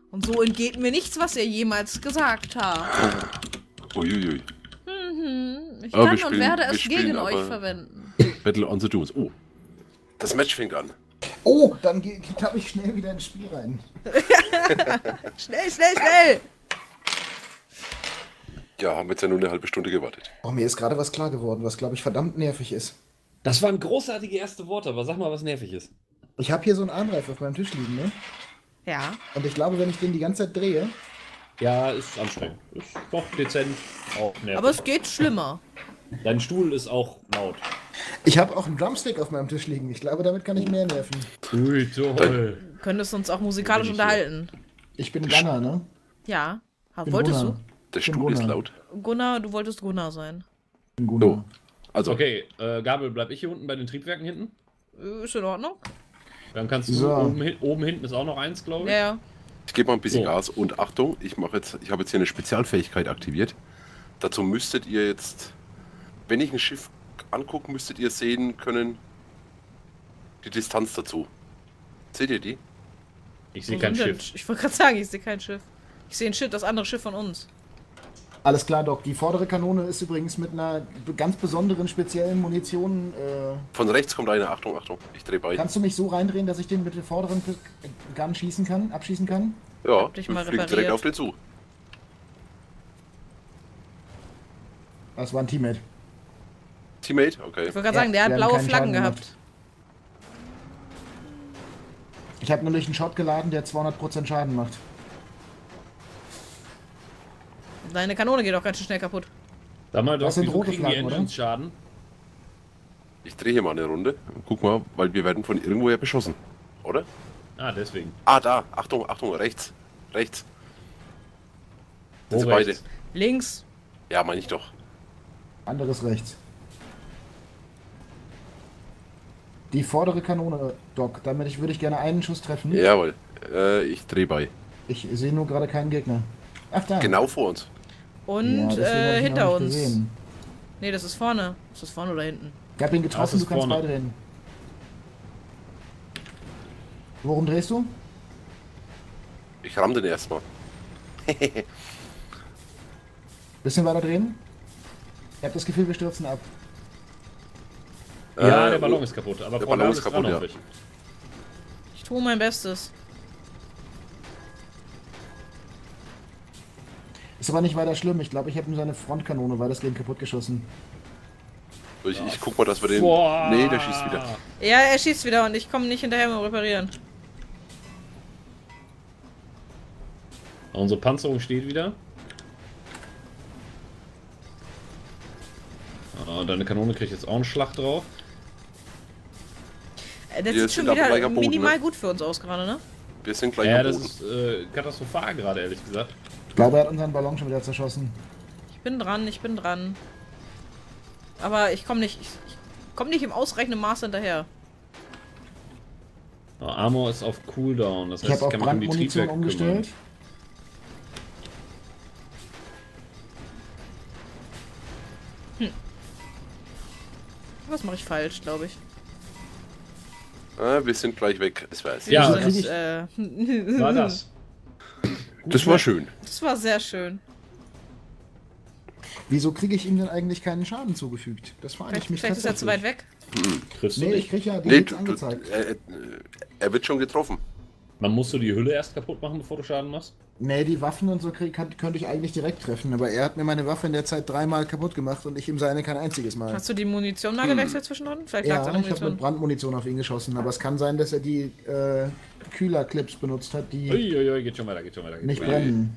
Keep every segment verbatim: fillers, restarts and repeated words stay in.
Und so entgeht mir nichts, was ihr jemals gesagt habt. Uiuiui. Mhm. Ich Aber kann wir und spielen- werde wir es spielen gegen euch aber- verwenden. Battle on the Dunes. Oh. Das Match fängt an. Oh, dann klappe ich schnell wieder ins Spiel rein. Schnell, schnell, schnell! Ja, haben jetzt ja nur eine halbe Stunde gewartet. Oh, mir ist gerade was klar geworden, was glaube ich verdammt nervig ist. Das waren großartige erste Worte, aber sag mal, was nervig ist. Ich habe hier so einen Armreif auf meinem Tisch liegen, ne? Ja. Und ich glaube, wenn ich den die ganze Zeit drehe, Ja, ist anstrengend. Ist doch dezent. Auch nervig. Aber es geht schlimmer. Dein Stuhl ist auch laut. ich habe auch einen Drumstick auf meinem Tisch liegen. Ich glaube, damit kann ich mehr nerven. Ui, toll. Könntest uns auch musikalisch Bin ich hier. unterhalten. Ich bin Gunner, ne? Ja. Ha, Bin wolltest Gunnar. Der bin Stuhl ist Gunnar. laut. du? Gunnar, du wolltest Gunnar sein. Ich bin Gunnar. So. Also, Okay, äh, Gabel, bleib ich hier unten bei den Triebwerken hinten? Äh, Ist in Ordnung? Dann kannst du So. oben, hin- oben hinten ist auch noch eins, glaube ich. Ja, ja. ich gebe mal ein bisschen So. Gas und Achtung, ich mache jetzt, ich habe jetzt hier eine Spezialfähigkeit aktiviert. Dazu müsstet ihr jetzt, wenn ich ein Schiff angucke, müsstet ihr sehen können, die Distanz dazu. Seht ihr die? Ich sehe Wo kein sind denn- Schiff. Ich wollte gerade sagen, ich sehe kein Schiff. Ich sehe ein Schiff, das andere Schiff von uns. Alles klar, Doc. Die vordere Kanone ist übrigens mit einer ganz besonderen, speziellen Munition. Äh, Von rechts kommt eine, Achtung, Achtung, ich drehe bei. kannst du mich so reindrehen, dass ich den mit dem vorderen Gun schießen kann, abschießen kann? Ja, dich wir mal fliegen repariert. direkt auf den zu. Das war ein Teammate. Teammate, okay. Ich wollte gerade Ja, sagen, der hat wir haben blaue keinen Flaggen Schaden gehabt. Ich habe nämlich einen Shot geladen, der zweihundert Prozent Schaden macht. Deine Kanone geht auch ganz schön schnell kaputt. Sag mal, Das doch, sind wieso rote kriegen die Flaggen, oder? Engines Schaden? Ich drehe hier mal eine Runde. Guck mal, weil wir werden von irgendwoher beschossen. Oder? Ah, deswegen. Ah, da. Achtung, Achtung, rechts. Rechts. Wo Sind sie beide. rechts? Links. Ja, meine ich doch. Anderes rechts. Die vordere Kanone, Doc. Damit ich, würde ich gerne einen Schuss treffen. Jawohl. Äh, ich drehe bei. Ich sehe nur gerade keinen Gegner. Ach da. Genau vor uns. Und Ja, deswegen hab äh, ich ihn hinter auch nicht uns. gesehen. Nee, das ist vorne. Ist das vorne oder hinten? Ich habe ihn Ah, getroffen, es du ist kannst vorne. beide hin. Worum drehst du? Ich ramm den erstmal. Bisschen weiter drehen? Ich habe das Gefühl, wir stürzen ab. Ja, Äh, der Ballon oh, ist kaputt, aber der Frau Ballon Gabel ist ist kaputt, dran ja. auf dich. Ich tue mein Bestes. Ist aber nicht weiter schlimm. Ich glaube, ich habe ihm seine Frontkanone weitestgehend kaputt geschossen. Ich, ich guck mal, dass wir den... Boah. Nee, der schießt wieder. Ja, er schießt wieder und ich komme nicht hinterher mal reparieren. Unsere Panzerung steht wieder. Ah, deine Kanone kriegt jetzt auch einen Schlag drauf. Äh, Das Wir sieht schon sind aber wieder gleich am Boden, minimal ne? gut für uns aus gerade, ne? Wir sind gleich Ja, am das Boden. ist äh, katastrophal gerade, ehrlich gesagt. Ich glaube, er hat unseren Ballon schon wieder zerschossen. Ich bin dran, ich bin dran. Aber ich komme nicht, ich, ich komme nicht im ausreichenden Maß hinterher. Ah, Armor ist auf Cooldown, das Ich heißt, habe ich auf kann mich um die Brandmunition Triebwerke umgestellt. kümmern. Was mache ich falsch, glaube ich. Ah, wir sind gleich weg. Das war's. Ja, Wir das- sind, äh, War das? Das war schön. Das war sehr schön. Wieso kriege ich ihm denn eigentlich keinen Schaden zugefügt? Das frage ich Vielleicht, mich vielleicht ist er zu weit tatsächlich. weg. Triffst du Nee, ich nicht? kriege ja die Nee, nichts du, du, angezeigt. er, er- er wird schon getroffen. Man musst du die Hülle erst kaputt machen, bevor du Schaden machst? Nee, die Waffen und so krieg, kann, könnte ich eigentlich direkt treffen, aber er hat mir meine Waffe in der Zeit dreimal kaputt gemacht und ich ihm seine kein einziges Mal. Hast du die Munition mal gewechselt zwischendrin? Vielleicht lag es Ja, an der ich habe mit Munition. Brandmunition auf ihn geschossen, aber es kann sein, dass er die äh, Kühlerclips benutzt hat, die Uiuiui, geht schon weiter, geht schon weiter. Geht nicht schon weiter. brennen.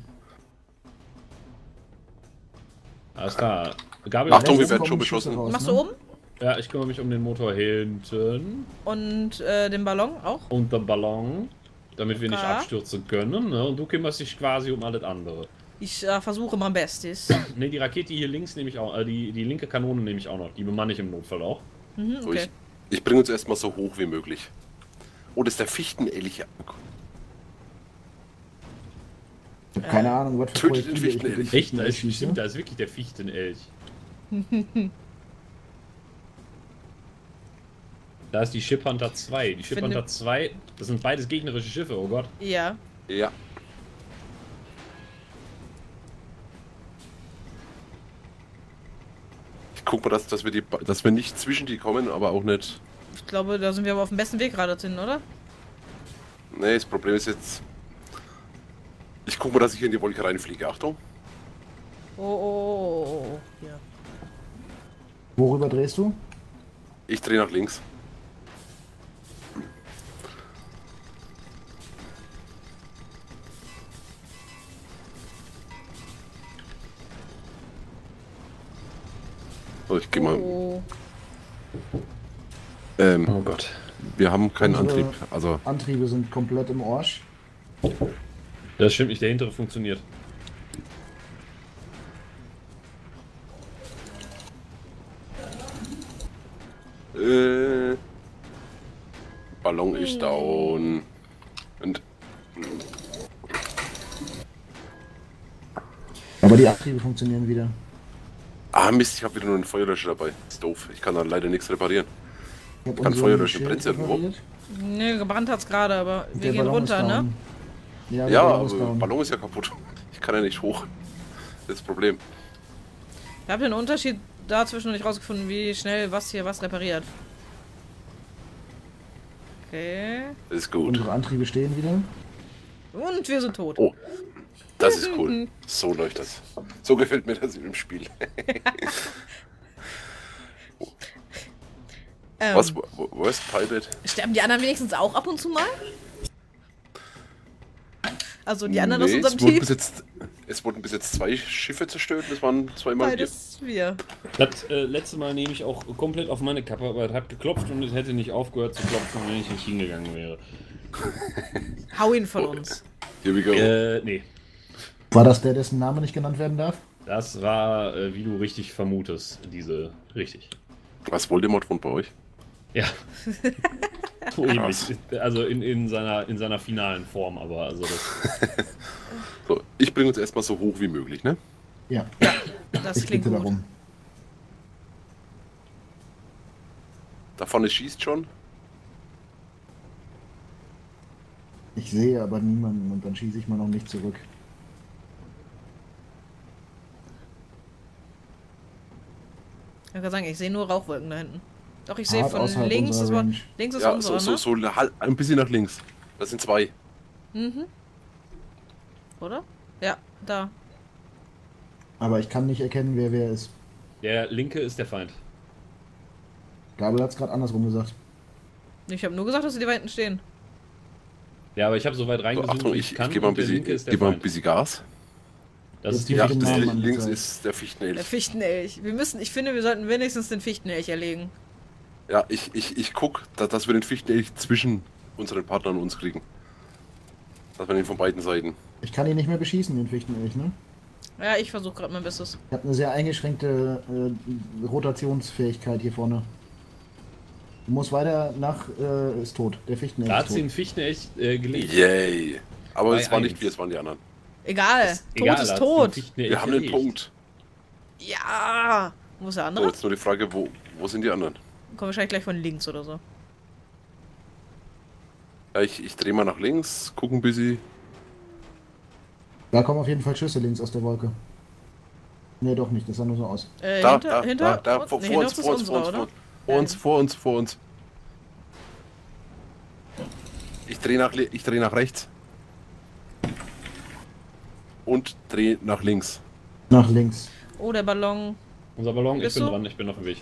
Alles klar. Gabel, Achtung, wir Jetzt werden kommen schon Schüsse beschossen. raus, Machst ne? du oben? Ja, ich kümmere mich um den Motor hinten Und äh, den Ballon auch? und den Ballon, damit wir nicht Okay. abstürzen können. Ne? Und du kümmerst dich quasi um alles andere. Ich äh, versuche mein Bestes. Ne, die Rakete hier links nehme ich auch, äh, die, die linke Kanone nehme ich auch noch. Die bemanne ich im Notfall auch. Mhm, So, okay. ich ich bringe uns erstmal so hoch wie möglich. Oh, das ist der Fichtenelch. Ich hab keine Ahnung, was für Tötet den Projektile ich mit den Fichtenelch. Echt? Da ist, schieße. stimmt, da ist wirklich der Fichtenelch. Da ist die Ship Hunter zwei. Die Ship Finde- Hunter zwei, das sind beides gegnerische Schiffe, oh Gott. Ja. Ja. guck mal, dass, dass, wir die, dass wir nicht zwischen die kommen, aber auch nicht... Ich glaube, da sind wir aber auf dem besten Weg gerade hin, oder? Nee, das Problem ist jetzt... Ich guck mal, dass ich hier in die Wolke reinfliege. Achtung. Oh, oh, oh, oh, oh. Ja. Worüber drehst du? Ich drehe nach links. So, ich geh mal... Oh. Ähm, Oh Gott. wir haben keinen Unsere Antrieb, also... Antriebe sind komplett im Arsch. Das stimmt nicht, der hintere funktioniert. Äh, Ballon ist down. Und... Aber die Antriebe funktionieren wieder. Ah Mist, ich habe wieder nur einen Feuerlöscher dabei. Ist doof, ich kann da leider nichts reparieren. Ich hab Kann unseren Feuer löschen, Schild brennt's irgendwo? repariert. Ne, gebrannt hat's gerade, aber wir Der gehen Ballon ist runter, ne? down. Ja, der Ja, Ballon aber ist der down. Ballon ist ja kaputt. Ich kann ja nicht hoch. Das ist das Problem. Ich habe den Unterschied dazwischen noch nicht rausgefunden, wie schnell was hier was repariert. Okay. Das ist gut. Unsere Antriebe stehen wieder. Und wir sind tot. Oh, das ist cool. So läuft das. So gefällt mir das im Spiel. Ähm, Was? Wo- Worst Pilot? Sterben die anderen wenigstens auch ab und zu mal? Also die anderen aus Nee, unserem es, wurden Team? bis jetzt, es wurden bis jetzt zwei Schiffe zerstört. Das waren zweimal wir. Beides wir. Das äh, letzte Mal nehme ich auch komplett auf meine Kappe, aber es hat geklopft und es hätte nicht aufgehört zu klopfen, wenn ich nicht hingegangen wäre. Hau ihn von uns. Here we go. Äh, nee. War das der, dessen Name nicht genannt werden darf? Das war, äh, wie du richtig vermutest, diese. Richtig. Was Voldemort wohnt bei euch? Ja. So ähnlich. Also in, in, seiner, in seiner finalen Form, aber also das. So, ich bringe uns erstmal so hoch wie möglich, ne? Ja, Das ich klingt bitte gut. darum. Da vorne schießt schon. Ich sehe aber niemanden und dann schieße ich mal noch nicht zurück. Ich kann sagen, ich sehe nur Rauchwolken da hinten. Doch, ich sehe Hart von außerhalb links, das unserer war, Range. links ist Ja, unsere, so, so, ne? so eine Hal- ein bisschen nach links. Das sind zwei. Mhm. Oder? Ja, da. Aber ich kann nicht erkennen, wer wer ist. Der linke ist der Feind. Gabel hat es gerade andersrum gesagt. Ich habe nur gesagt, dass sie da hinten stehen. Ja, aber ich habe so weit So, reingezoomt, Achtung, wie ich, ich kann. ich gebe mal, ein und der bisschen- linke ist der geb mal ein Feind. bisschen Gas. Das Jetzt ist die gebe Ja, ich den das Namen li- an, links bitte. ist der Fichtenelch. Der Fichtenelch. Wir müssen, ich finde, wir sollten wenigstens den Fichtenelch erlegen. Ja, ich, ich, ich guck, da, dass wir den Fichtenelch zwischen unseren Partnern und uns kriegen. Dass wir ihn von beiden Seiten. Ich kann ihn nicht mehr beschießen, den Fichtenelch, ne? Ja, ich versuche gerade mein Bestes. Ich habe eine sehr eingeschränkte äh, Rotationsfähigkeit hier vorne. Du musst weiter nach, äh, ist tot. Der Fichtenelch Da ist hat sie tot. den Fichten echt äh, gelegt. Yay! Aber Bei es war nicht eins. wir, es waren die anderen. Egal. Ist Tot egal, ist da hat tot. sie den Fichten echt Wir haben den gelegt. Punkt. Ja. Wo ist der So, andere? jetzt nur die Frage, wo, wo sind die anderen? Kommen wahrscheinlich gleich von links oder so. Ja, ich, ich drehe mal nach links, gucken bis sie. Da kommen auf jeden Fall Schüsse links aus der Wolke. Ne, doch nicht, das sah nur so aus. Äh, Da, hinter, da, hinter, da, da, vor, nee, vor hinter uns, ist vor uns, vor unsere, uns, oder? vor uns, vor uns, vor uns. Ich drehe nach, li- ich dreh nach rechts. Und drehe nach links. Nach links. Oh, der Ballon. Unser Ballon, ich Bist bin du? dran, ich bin auf dem Weg.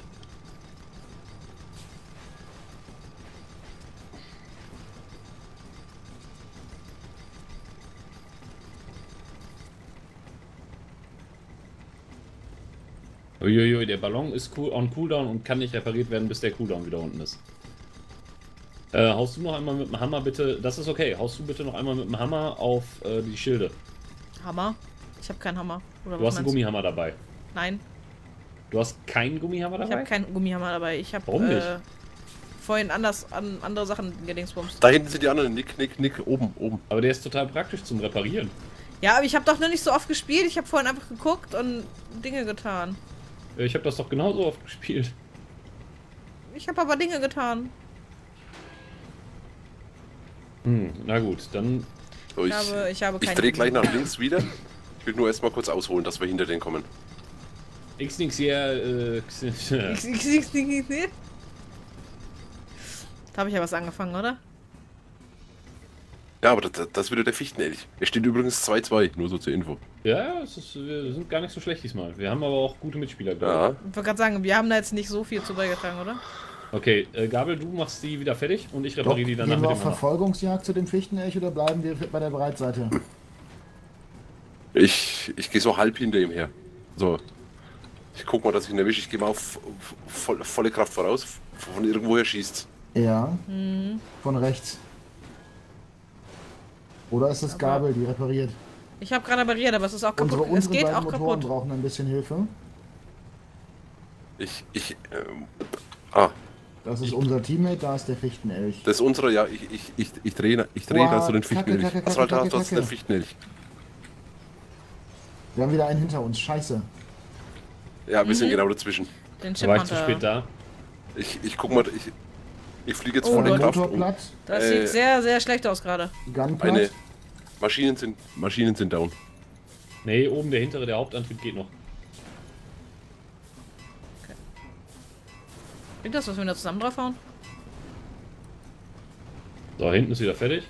Uiuiui, der Ballon ist cool, on Cooldown und kann nicht repariert werden, bis der Cooldown wieder unten ist. Äh, haust du noch einmal mit dem Hammer bitte, das ist okay, haust du bitte noch einmal mit dem Hammer auf äh, die Schilde. Hammer? Ich habe keinen Hammer. Oder Du was hast einen meinst Gummihammer dabei. du? Nein, Du hast keinen Gummihammer ich dabei? habe keinen Gummihammer dabei. Ich habe Warum nicht? äh, vorhin anders an andere Sachen gedingsbums. Da hinten sind die anderen. Nick, Nick, Nick. Oben, oben. Aber der ist total praktisch zum Reparieren. Ja, aber ich habe doch noch nicht so oft gespielt. Ich habe vorhin einfach geguckt und Dinge getan. Äh, Ich habe das doch genauso oft gespielt. Ich habe aber Dinge getan. Hm, na gut, dann. So, Ich ich habe, ich habe ich keine drehe gleich nach Gummihammer. links wieder. Ich will nur erstmal kurz ausholen, dass wir hinter denen kommen. X nix hier. Äh, X, X, X, X, X, X. Da habe ich ja was angefangen, oder? Ja, aber das, das ist wieder der Fichtenelch. Er steht übrigens zwei zwei, nur so zur Info. ja, es ist, wir sind gar nicht so schlecht diesmal. Wir haben aber auch gute Mitspieler, glaube Ja. Ich wollte gerade sagen, wir haben da jetzt nicht so viel zu beigetragen, oder? ich. Okay, äh, Gabel, du machst die wieder fertig und ich Doc, repariere die gehen danach wir mit auf dem Hammer. Verfolgungsjagd zu dem Fichtenelch oder bleiben wir bei der Breitseite? Ich, ich gehe so halb hinter ihm her. So. Ich guck mal, dass ich ihn erwische. Ich gehe mal auf voll, volle Kraft voraus. Von irgendwoher schießt. Ja, Mhm. von rechts. Oder ist es Aber- Gabel, die repariert? Ich habe gerade repariert, aber es ist auch kaputt. Unsere, es unsere geht beiden auch Motoren kaputt. brauchen ein bisschen Hilfe. Ich, ich, ähm, ah, Das ist unser Teammate, da ist der Fichtenelch. das ist unsere, ja, ich, ich, ich, ich drehe, ich drehe, Boah, da hast du den Kacke, Fichtenelch. Kacke, Was war da, Kacke, du hast Kacke. den Fichtenelch. Wir haben wieder einen hinter uns, scheiße. Ja, wir sind Mhm. genau dazwischen. Den Da war ich zu Chiphunter. spät da. Ich, ich guck mal, ich, ich fliege jetzt Oh volle Gott. Kraft. Motor Um. platt, Das Äh, sieht sehr, sehr schlecht aus gerade. Gun platt. Eine, Maschinen sind, Maschinen sind down. Nee, oben der hintere, der Hauptantrieb geht noch. Klingt das, was wir da zusammen draufhauen? So, hinten ist wieder fertig.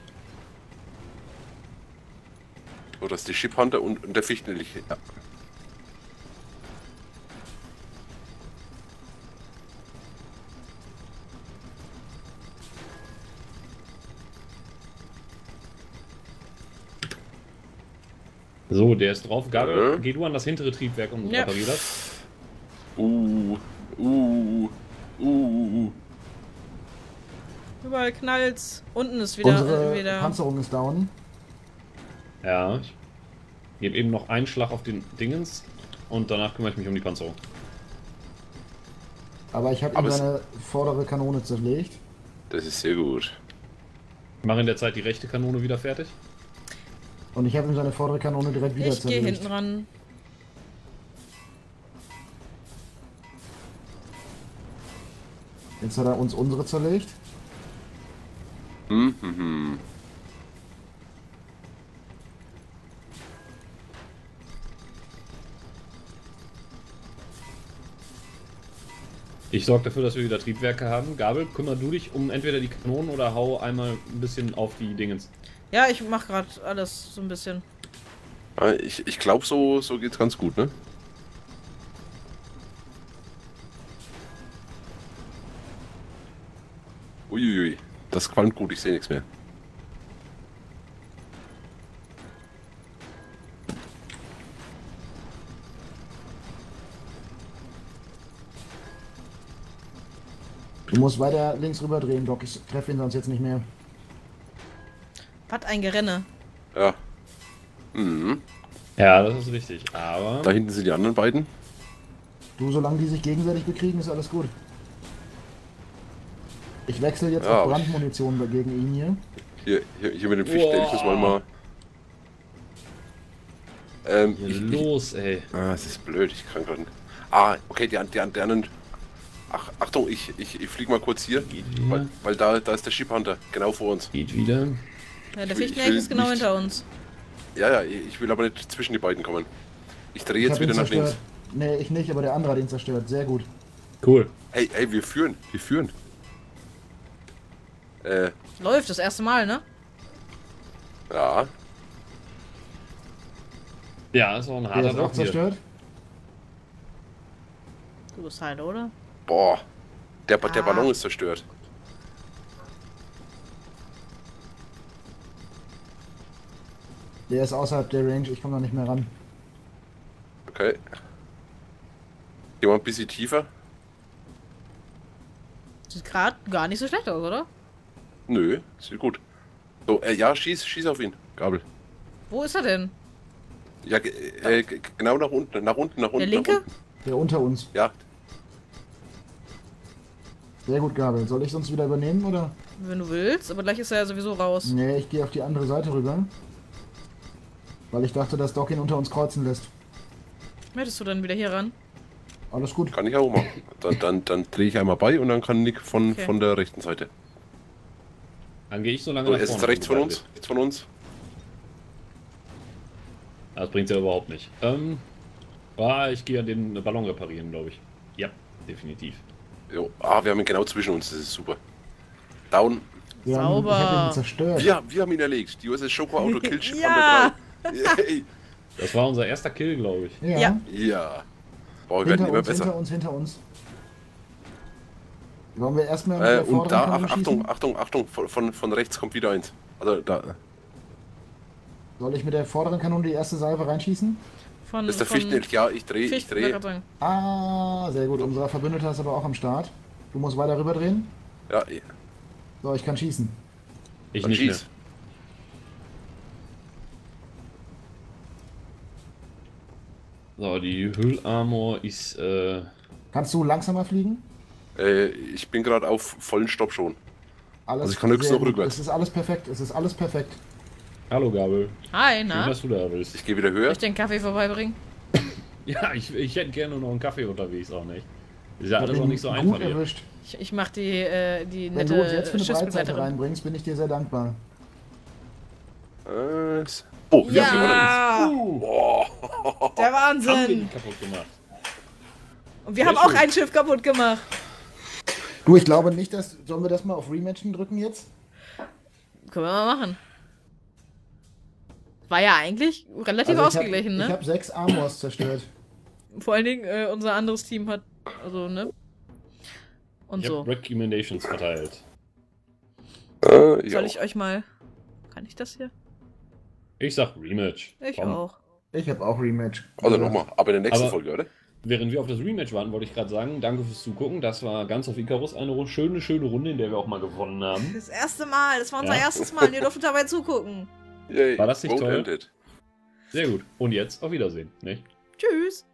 So, das ist die Ship Hunter und, und der Fichtenelch. Ja. So, der ist drauf. Gabel, Mhm. geh du an das hintere Triebwerk und Ja. reparier das. Uh, uh, uh, uh. Überall knallt's. Unten ist wieder. Unsere wieder Panzerung ist down. Ja, ich gebe eben noch einen Schlag auf den Dingens und danach kümmere ich mich um die Panzerung. Aber ich habe ihm Aber es- seine vordere Kanone zerlegt. Das ist sehr gut. Ich mache in der Zeit die rechte Kanone wieder fertig. Und ich habe ihm seine vordere Kanone direkt wieder ich gehe zerlegt. hinten ran. Jetzt hat er uns unsere zerlegt. Hm, hm, hm. Ich sorge dafür, dass wir wieder Triebwerke haben. Gabel, kümmer du dich um entweder die Kanonen oder hau einmal ein bisschen auf die Dingens. Ja, ich mach gerade alles so ein bisschen. Ja, ich ich glaube, so, so geht's ganz gut, ne? Uiuiui, das qualmt gut, ich sehe nichts mehr. Du musst weiter links rüber drehen, Doc. Ich treffe ihn sonst jetzt nicht mehr. Was ein Gerenne. Ja. Mhm. Ja, das ist richtig. Aber Da hinten sind die anderen beiden. Du, solange die sich gegenseitig bekriegen, ist alles gut. Ich wechsle jetzt Ja, auf aber- Brandmunition gegen ihn hier. Hier, hier, hier mit dem Fichtenelch müssen wir mal. Ähm, hier ich, ich, los, ey. ah, es ist blöd, ich kann gerade. Ah, okay, die, an- die, an- die anderen. Ach, Achtung, ich, ich, ich fliege mal kurz hier, Geht weil, wieder. weil da, da ist der Ship Hunter, genau vor uns. Geht wieder. Ja, der Ich will- ich Fichtenelch will ist genau nicht- hinter uns. Ja, ja, ich will aber nicht zwischen die beiden kommen. Ich drehe Ich jetzt hab ihn wieder nach links. zerstört. Nee, ich nicht, aber der andere hat ihn zerstört. Sehr gut. Cool. Hey, hey, wir führen, wir führen. Äh, Läuft das erste Mal, ne? ja, Ja, ist auch ein Der harter ist auch Bock hier. zerstört. Du bist halt, oder? boah, der, der Ah. Ballon ist zerstört. Der ist außerhalb der Range. Ich komme da nicht mehr ran. Okay. Gehen wir ein bisschen tiefer. Sieht gerade gar nicht so schlecht aus, oder? Nö, sieht gut. So, äh, ja, schieß, schieß auf ihn, Gabel. Wo ist er denn? Ja, ge- äh, ge- genau nach unten, nach unten, nach unten. Der linke? Nach unten. Der unter uns. Ja, Sehr gut, Gabel. Soll ich sonst wieder übernehmen, oder? Wenn du willst, aber gleich ist er ja sowieso raus. Nee, ich gehe auf die andere Seite rüber. Weil ich dachte, dass Doc ihn unter uns kreuzen lässt. Möchtest du dann wieder hier ran? Alles gut. kann ich auch machen. Dann, dann, dann drehe ich einmal bei und dann kann Nick von, Okay. von der rechten Seite. Dann gehe ich so lange So, nach er vorne. ist rechts von sobald uns, rechts von uns. wir- Das bringt ja überhaupt nicht. Ähm, Ah, ich gehe an den Ballon reparieren, glaube ich. Ja, definitiv. Jo. Ah, wir haben ihn genau zwischen uns, das ist super. Down. Wir Sauber. Haben, ich habe ihn zerstört. Wir, wir haben ihn erlegt. Die U S S Schoko Auto Killship Ja. haben wir drei. Yay. Das war unser erster Kill, glaube ich. Ja. Ja. Ja. Boah, wir werden Hinter immer uns, besser. hinter uns, hinter uns. Wollen wir erstmal mit Äh, der und vorderen da, Kanone ach, Achtung, schießen? Achtung, Achtung, von, von, von rechts kommt wieder eins. Also da. Soll ich mit der vorderen Kanone die erste Salve reinschießen? Von, Das ist der von Fichtenelch. Ja, ich drehe, ich Fichten, drehe. wollte ich sagen. Ah, sehr gut. Unser Verbündeter ist aber auch am Start. Du musst weiter rüberdrehen. Ja, So, ich kann schießen. Ich dann nicht schieß. mehr. So, die Hüllarmor ist, äh... Kannst du langsamer fliegen? Äh, ich bin gerade auf vollen Stopp schon. Alles Also ich kann höchstens sehr noch gut. rückwärts. Es ist alles perfekt. Es ist alles perfekt. Hallo, Gabel. Hi, Schön, na? dass du da bist. Ich gehe wieder Soll höher. ich den Kaffee vorbeibringen? Ja, ich, ich hätte gerne noch einen Kaffee unterwegs, auch nicht. Ist ja Ich hab alles auch ihn nicht so gut einfach hier. erwischt. Ich, ich mach die, äh, die Wenn du uns nette jetzt für eine Breitseite Schiffsbegleiterin. reinbringst, bin ich dir sehr dankbar. Äh, s- oh, wir haben Ja! Uh, Boah. Der haben wir die Wahnsinn! kaputt gemacht. Und wir Sehr haben auch schön. ein Schiff kaputt gemacht. Du, ich glaube nicht, dass... Sollen wir das mal auf Rematchen drücken jetzt? Können wir mal machen. War ja eigentlich relativ Also ich hab- ausgeglichen, Ich ne? habe sechs Armors zerstört. Vor allen Dingen, äh, unser anderes Team hat, also, ne? Und Ich so. habe Recommendations verteilt. Äh, ja. Soll ich euch mal... Kann ich das hier? Ich sag Rematch. Ich Komm. auch. Ich habe auch Rematch. Also nochmal, aber in der nächsten Aber- Folge, oder? Während wir auf das Rematch warten, wollte ich gerade sagen, danke fürs Zugucken. Das war ganz auf Icarus eine Ru- schöne, schöne Runde, in der wir auch mal gewonnen haben. Das erste Mal, das war unser Ja. erstes Mal und ihr durftet dabei zugucken. Yay. War das nicht Vote toll? ended. Sehr gut. Und jetzt auf Wiedersehen, nicht? Tschüss.